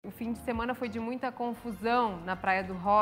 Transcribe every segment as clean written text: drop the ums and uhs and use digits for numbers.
O fim de semana foi de muita confusão na Praia do Rosa,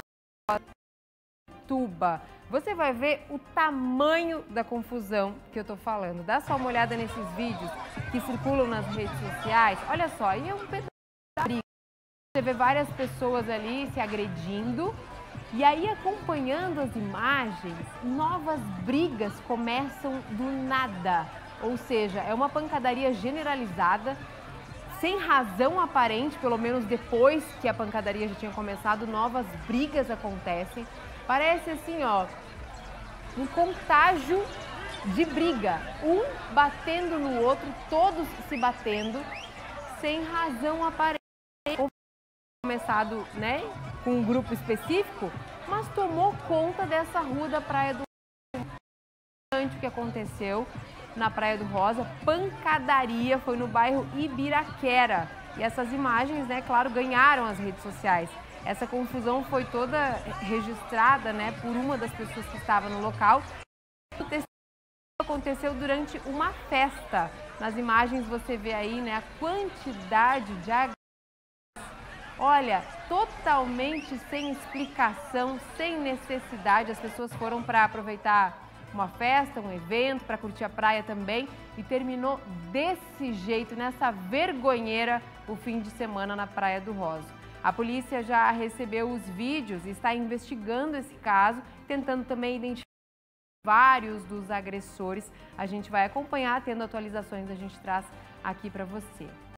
Tuba. Você vai ver o tamanho da confusão que eu tô falando. Dá só uma olhada nesses vídeos que circulam nas redes sociais. Olha só, aí é um pedaço da briga. Você vê várias pessoas ali se agredindo. E aí, acompanhando as imagens, novas brigas começam do nada. Ou seja, é uma pancadaria generalizada, sem razão aparente, pelo menos depois que a pancadaria já tinha começado, novas brigas acontecem. Parece assim, ó, um contágio de briga, um batendo no outro, todos se batendo, sem razão aparente. Começado, né, com um grupo específico, mas tomou conta dessa rua da Praia do Rosa. O que aconteceu na Praia do Rosa, pancadaria, foi no bairro Ibiraquera. E essas imagens, né, claro, ganharam as redes sociais. Essa confusão foi toda registrada, né, por uma das pessoas que estava no local. Aconteceu durante uma festa. Nas imagens você vê aí, né, a quantidade de agressões. Olha, totalmente sem explicação, sem necessidade. As pessoas foram para aproveitar uma festa, um evento, para curtir a praia também, e terminou desse jeito, nessa vergonheira, o fim de semana na Praia do Rosa. A polícia já recebeu os vídeos e está investigando esse caso, tentando também identificar vários dos agressores. A gente vai acompanhar, tendo atualizações, a gente traz aqui para você.